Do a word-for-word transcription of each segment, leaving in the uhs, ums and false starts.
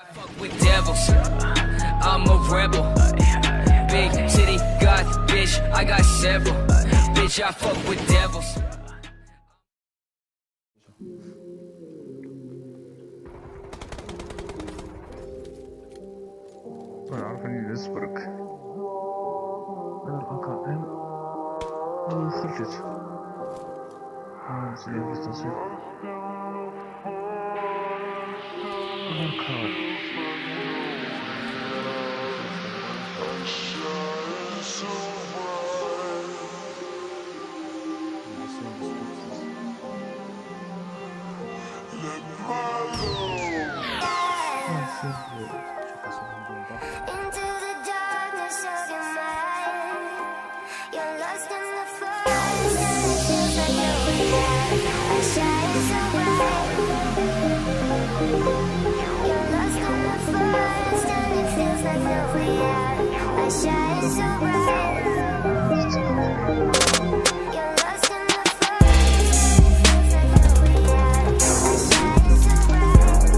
Fuck with devils, I'm a rebel. Big city, got bitch, I got several. Bitch, I fuck with devils. انا عارف اني نسبرك انا الاكا ام انا خرجت اه سيدي في التصوير الاكا Into the darkness of your mind, you're lost in the forest and it feels like you're without. I shine so bright. You're lost in the forest and it feels like no way out. I shine so bright. You're lost in the forest and it feels like no way out. I shine so bright.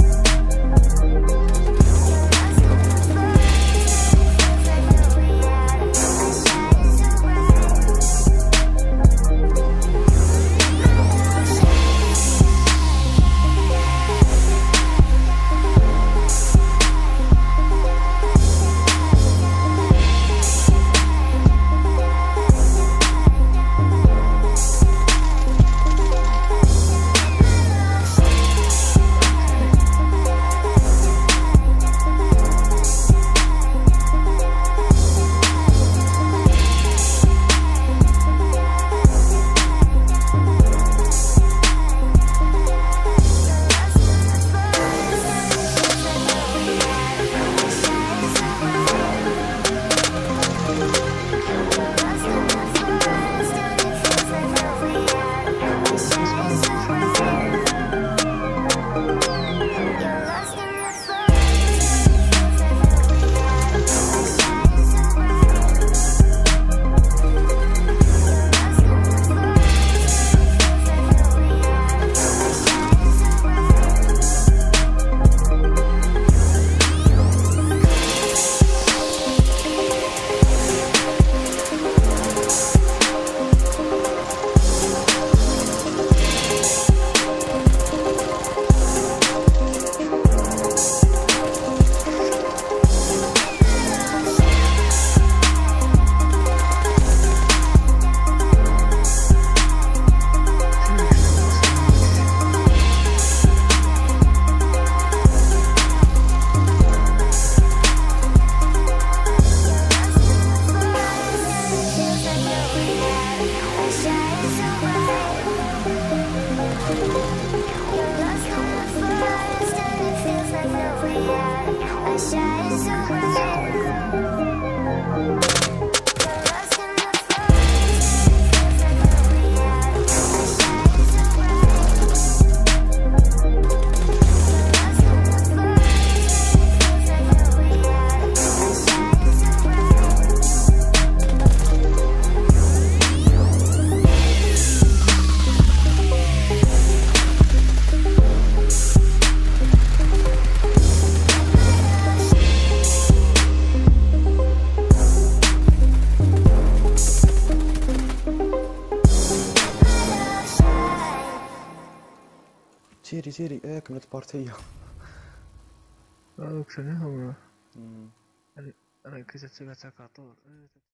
سيري سيري ايه كملت بارتية. اه كسنها انا انا كنت اتبعتك على طول.